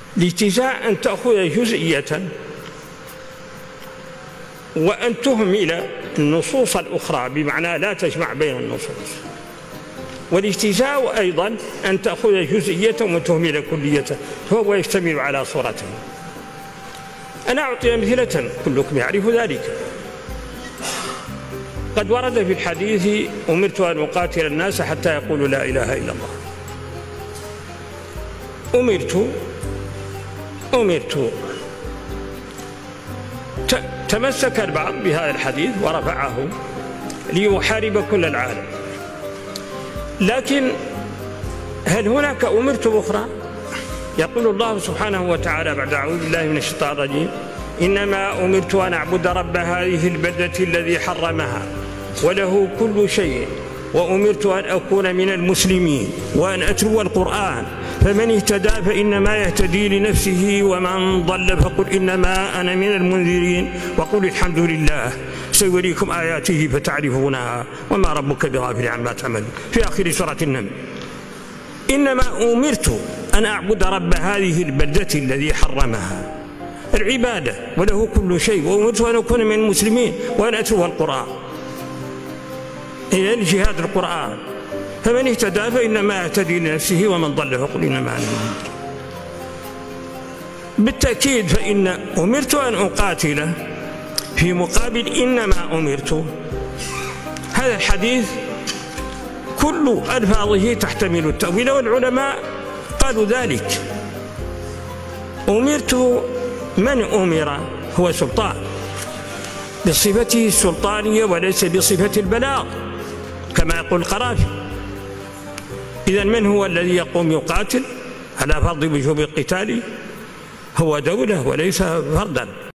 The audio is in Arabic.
الاجتزاء أن تأخذ جزئية وأن تهمل النصوص الأخرى، بمعنى لا تجمع بين النصوص. والاجتزاء أيضا أن تأخذ جزئية وتهمل كلية، فهو يشتمل على صورته. أنا أعطي أمثلة كلكم يعرف ذلك. قد ورد في الحديث: أمرت أن أقاتل الناس حتى يقولوا لا إله إلا الله. أمرت. تمسك البعض بهذا الحديث ورفعه ليحارب كل العالم، لكن هل هناك أمرت أخرى؟ يقول الله سبحانه وتعالى بعد أعوذ بالله من الشيطان الرجيم: إنما أمرت أن أعبد رب هذه البلدة الذي حرمها وله كل شيء، وأمرت أن أكون من المسلمين وأن أتلو القرآن، فمن اهتدى فإنما يهتدي لنفسه ومن ضل فقل إنما أنا من المنذرين وقل الحمد لله سيريكم آياته فتعرفونها وما ربك بغافل عما تعملون، في آخر سورة النمل. إنما أمرت أن أعبد رب هذه البلدة الذي حرمها، العبادة وله كل شيء، وأمرت أن أكون من المسلمين وأن أتلو القرآن، إلى جهاد القرآن، فمن اهتدى فإنما يهتدي لنفسه ومن ضل فقل إنما أنا منذر. بالتأكيد فإن أمرت أن أقاتل في مقابل إنما أمرت، هذا الحديث كل ألفاظه تحتمل التأويل، والعلماء قالوا ذلك. أمرت، من أمر هو سلطان بصفته السلطانية وليس بصفة البلاغ كما يقول القرافي. إذن من هو الذي يقوم يقاتل على فرض وجوب القتال؟ هو دولة وليس فردا.